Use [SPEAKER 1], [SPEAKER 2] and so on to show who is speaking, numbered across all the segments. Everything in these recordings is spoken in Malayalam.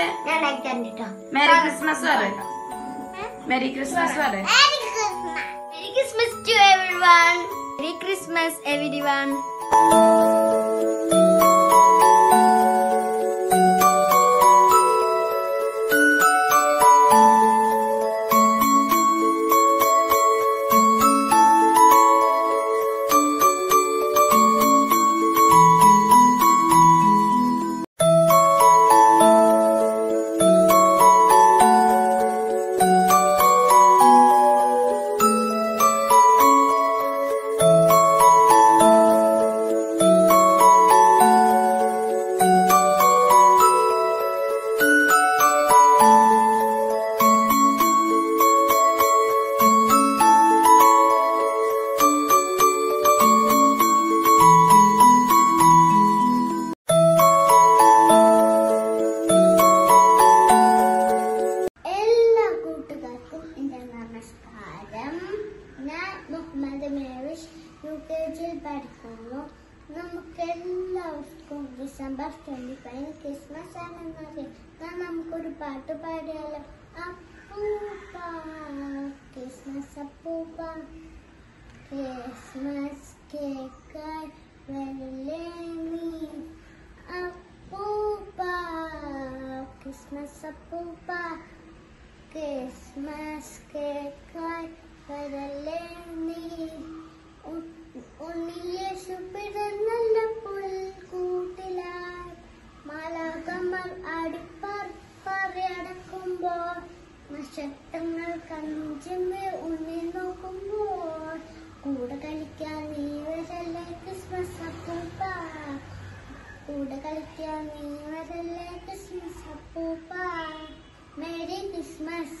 [SPEAKER 1] പറ. മെരി ക്രിസ്മസ് പറ. മെരി ക്രിസ്മസ് പറ.
[SPEAKER 2] Merry Christmas to everyone. Merry Christmas everyone. നമുക്കെല്ലാവർക്കും ഡിസംബർ 25 ക്രിസ്മസ് ആണെന്നറിയാം. നമുക്കൊരു പാട്ട് പാടിയാലോ? അപ്പൂപ്പ ക്രിസ്മസ് അപ്പൂപ്പ ക്രിസ്മസ് കേക്കായി വരില്ലേ നീ അപ്പൂപ്പ ക്രിസ്മസ് അപ്പൂപ്പ ക്രിസ്മസ് കേക്കായി വരല്ലേ നീ ഉണ്ണിയേശു പിറന്നല്ല പുൽക്കൂട്ടിലായി മാലാഖമാർ ആടിപ്പറയടക്കുമ്പോൾ നക്ഷത്രങ്ങൾ കഞ്ചുമേ ഉണ്ണി നോക്കുമ്പോൾ കൂടെ കളിക്കാൻ നീ വരല്ലേ ക്രിസ്മസ് അപ്പൂപ്പ കൂടെ കളിക്കാൻ നീ വരല്ലേ ക്രിസ്മസ് അപ്പൂപ്പ. Merry Christmas.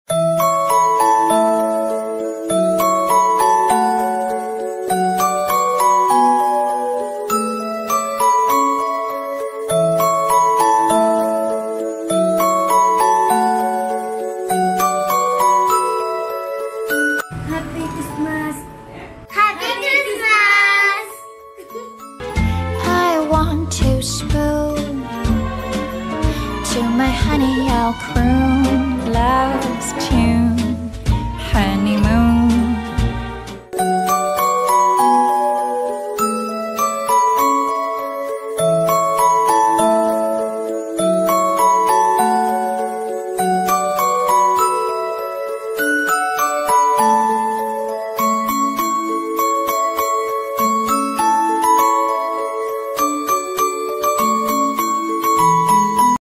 [SPEAKER 3] To my honey, I'll croon love's tune, honeymoon.